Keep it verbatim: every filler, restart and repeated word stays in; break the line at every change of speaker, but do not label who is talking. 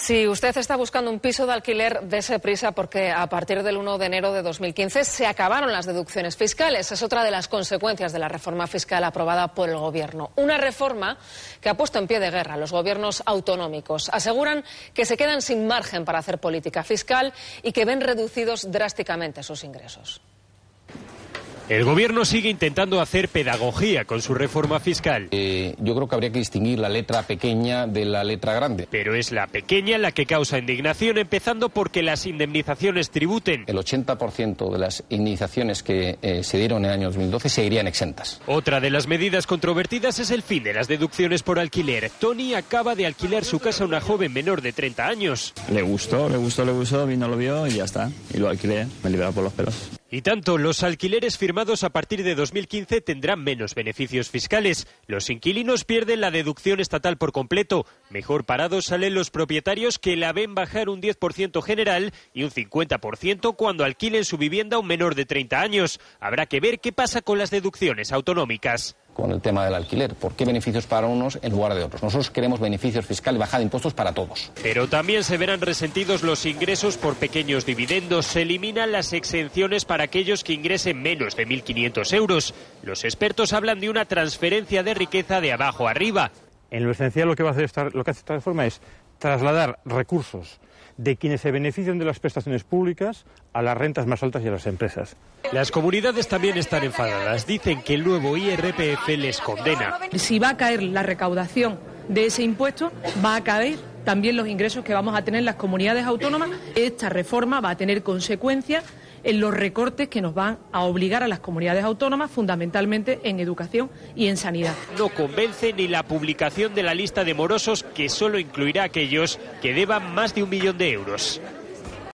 Si usted está buscando un piso de alquiler, dése prisa porque a partir del uno de enero de dos mil quince se acabaron las deducciones fiscales. Es otra de las consecuencias de la reforma fiscal aprobada por el Gobierno. Una reforma que ha puesto en pie de guerra a los gobiernos autonómicos. Aseguran que se quedan sin margen para hacer política fiscal y que ven reducidos drásticamente sus ingresos.
El Gobierno sigue intentando hacer pedagogía con su reforma fiscal.
Eh, yo creo que habría que distinguir la letra pequeña de la letra grande.
Pero es la pequeña la que causa indignación, empezando porque las indemnizaciones tributen.
El ochenta por ciento de las indemnizaciones que eh, se dieron en el año dos mil doce seguirían exentas.
Otra de las medidas controvertidas es el fin de las deducciones por alquiler. Tony acaba de alquilar su casa a una joven menor de treinta años.
Le gustó, le gustó, le gustó, vino, lo vio y ya está. Y lo alquilé, me liberó por los pelos.
Y tanto, los alquileres firmados a partir de dos mil quince tendrán menos beneficios fiscales. Los inquilinos pierden la deducción estatal por completo. Mejor parados salen los propietarios, que la ven bajar un diez por ciento general y un cincuenta por ciento cuando alquilen su vivienda a un menor de treinta años. Habrá que ver qué pasa con las deducciones autonómicas.
Con el tema del alquiler, ¿por qué beneficios para unos en lugar de otros? Nosotros queremos beneficios fiscales y bajada de impuestos para todos.
Pero también se verán resentidos los ingresos por pequeños dividendos. Se eliminan las exenciones para aquellos que ingresen menos de mil quinientos euros. Los expertos hablan de una transferencia de riqueza de abajo a arriba.
En lo esencial lo que va a hacer esta, lo que hace esta reforma es trasladar recursos de quienes se benefician de las prestaciones públicas a las rentas más altas y a las empresas.
Las comunidades también están enfadadas. Dicen que el nuevo I R P F les condena.
Si va a caer la recaudación de ese impuesto, va a caer también los ingresos que vamos a tener las comunidades autónomas. Esta reforma va a tener consecuencias en los recortes que nos van a obligar a las comunidades autónomas, fundamentalmente en educación y en sanidad.
No convence ni la publicación de la lista de morosos, que solo incluirá a aquellos que deban más de un millón de euros.